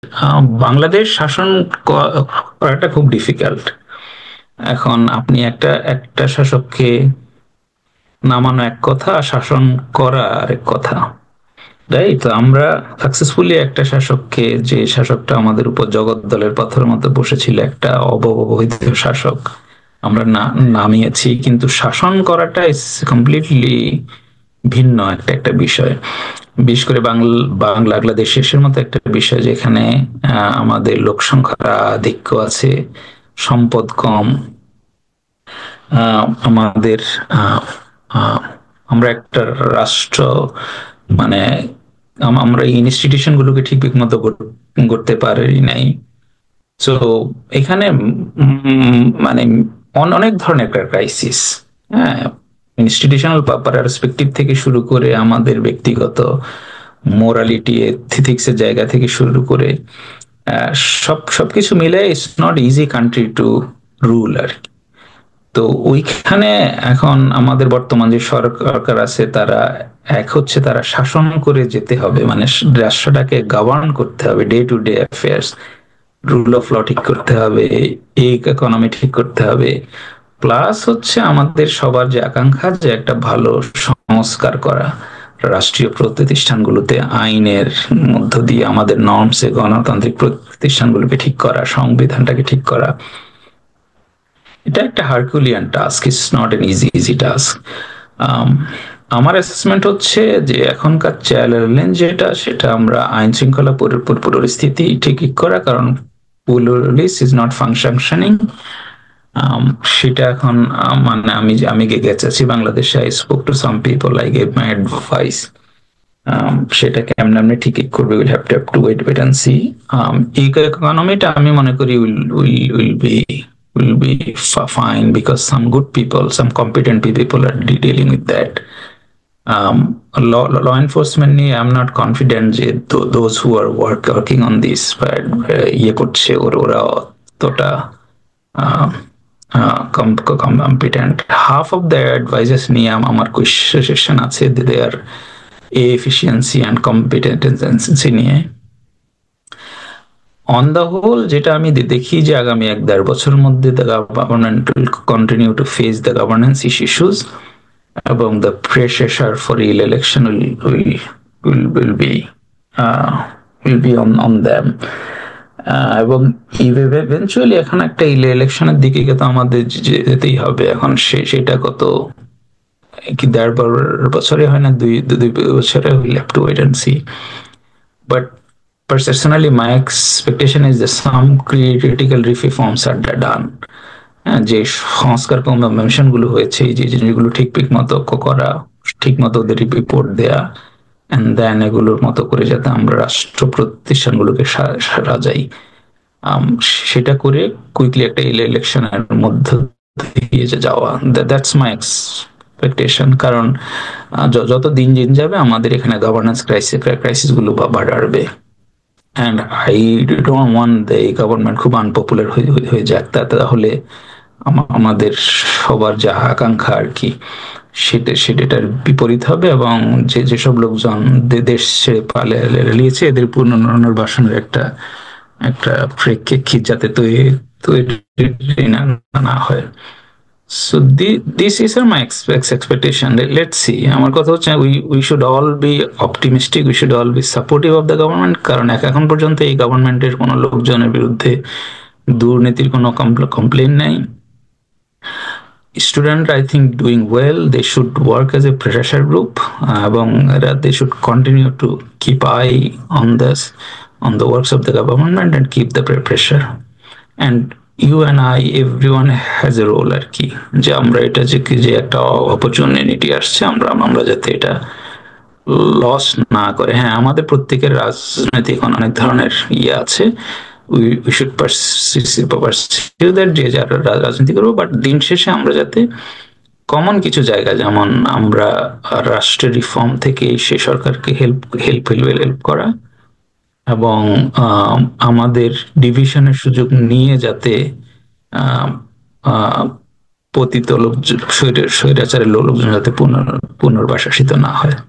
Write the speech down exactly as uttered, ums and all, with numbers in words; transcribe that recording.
আহ, বাংলাদেশ শাসন ক- করাটা খুব ডিফিকাল্ট। এখন আপনি একটা একটা শাসককে নামানো এক কথা, আর শাসন করা আরেক কথা। রাইট, তো আমরা সাকসেসফুলি একটা শাসককে, যে শাসকটা আমাদের উপর জগদ্দলের পাথরের মতো বসেছিল, একটা অবৈধ শাসক, আমরা না নামিয়েছি, কিন্তু শাসন করাটা ইজ কমপ্লিটলি ভিন্ন একটা একটা বিষয়। বিশেষ করে বাংলা বাংলা বাংলাদেশের মতো একটা বিষয় যেখানে আহ, আমাদের লোক সংখ্যার আধিক্য আছে, সম্পদ কম, আহ, আমাদের আহ, আহ, আমরা একটা রাষ্ট্র, মানে আম- আমরা ইনস্টিটিউশন গুলোকে ঠিক ঠিক মতো করতে পারি নাই। তো এখানে উম, মানে অন- অনেক ধরনের একটা ক্রাইসিস। হ্যাঁ, ইনস্টিটিউশনাল পার্সপেক্টিভ থেকে শুরু করে আমাদের ব্যক্তিগত মোরালিটি এথিক্স এর জায়গা থেকে শুরু করে আহ, সব সবকিছু মিলে it's not easy country to rule আর কি। তো ওইখানে এখন আমাদের বর্তমান যে সরকার আছে, তারা এক হচ্ছে তারা শাসন করে যেতে হবে, মানে রাষ্ট্রটাকে গভর্ন করতে হবে, day to day affairs, rule of law ঠিক করতে হবে, এই ইকোনমি ঠিক করতে হবে। প্লাস হচ্ছে আমাদের সবার যে আকাঙ্ক্ষা, যে একটা ভালো সংস্কার করা, রাষ্ট্রীয় প্রতিষ্ঠানগুলোতে আইনের মধ্য দিয়ে আমাদের নর্মস এ গণতান্ত্রিক প্রতিষ্ঠানগুলোকে ঠিক করা, সংবিধানটাকে ঠিক করা। এটা একটা herculean task, it's not an easy easy task. আমার অ্যাসেসমেন্ট হচ্ছে যে এখনকার চ্যালেঞ্জ যেটা, সেটা আমরা আইন শৃঙ্খলা পরি- পরি- পরিস্থিতি ঠিক করা, কারণ পুলিশ ইজ নট ফাংশনিং। সেটা এখন আহ, মানে আমি আমি গেছি বাংলাদেশে, I spoke to some people, I gave my advice. সেটা কেমন আপনি ঠিক করবে, will have to have to wait wait and see. ইকোনমিটা আমি মনে করি will will will be will be f- fine, because some good people, some competent people are de- dealing with that. Um, law, law enforcement নিয়ে I'm not confident যে tho- those who are work, working on this, but uh, ইয়ে করছে, ওর ওরা অতটা uh, uh, com- competent. Half of the advices নিয়ে আম- আমার question আছে, their efficiency and competency নিয়ে। অন দ্য হোল যেটা আমি দে- দেখি যে আগামী এক দেড় বছরের মধ্যে the government will continue to face the governance issues, এবং the pressure for election will will will will be will be on on them. এবং ইভেনচুয়ালি এখন একটা ইলেকশনের দিকে তো আমাদের যে- যেতেই হবে। এখন সে সেটা কত কি দেড় বার- বছরে হয় না, দুই দুই বছরে, will have to wait and see. But personally my expectation is that some critical reforms are done. হ্যাঁ, যে সংস্কার কমিশন গুলো হয়েছে, এই যে জিনিসগুলো ঠিক ঠিক মতো করা, ঠিক মতো ওদের রিপোর্ট দেয়া, এন্ড দেন এগুলোর মতো করে যাতে আমরা রাষ্ট্র প্রতিষ্ঠানগুলোকে সা- সাজাই, আম, সেটা করে কুইকলি একটা ইলেকশনের মধ্য দিয়ে যে যাওয়া, দ্যাটস মাই এক্সপেকটেশন। কারণ আহ, য- যত দিন দিন যাবে আমাদের এখানে গভর্নেন্স ক্রাইসিস ক্রাইসিস গুলো বা- বাড়বে। And I don't want the government খুব আনপপুলার হয়ে হয়ে যাক, তা তাহলে আমা- আমাদের সবার যা আকাঙ্ক্ষা আর কি, সেটা সেটার বিপরীত হবে, এবং যে যেসব লোকজন দে- দেশ ছেড়ে পালিয়েছে, এদের পুনর্বাসনের একটা একটা প্রেক্ষিত যাতে তৈরি তৈরি না না হয়। সো দিস ইজ আর মাই এক্সপেকটেশন, লেটস সি। আমার কথা হচ্ছে we we should all be optimistic, we should all be supportive of the government, কারণ এক- এখন পর্যন্ত এই গভর্নমেন্টের কোনো লোকজনের বিরুদ্ধে দুর্নীতির কোনো কমপ্লেন নেই। Student I think doing well, they should work as a pressure group, এবং they should continue to keep eye on this, on the works of the government, and keep the pressure. And you and I, everyone has a role আর কি, যে আমরা এটা যে কি যে একটা অপরচুনিটি আসছে, আমরা আমরা যাতে এটা লস না করে। হ্যাঁ, আমাদের প্রত্যেকের রাজনৈতিক অনেক ধরনের ইয়ে আছে, we we should pursue that, যে যারা রা- রাজনীতি করবো, বাট দিন শেষে আমরা যাতে কমন কিছু জায়গা, যেমন আমরা রাষ্ট্রের রিফর্ম থেকে সে সরকারকে হেল্প হেল্প হেল্প করা, এবং আহ, আমাদের ডিভিশনের সুযোগ নিয়ে যাতে আহ, আহ, পতিত লোক, স্বৈরাচারের লোকজন যাতে পুনর পুনর্বাসিত না হয়।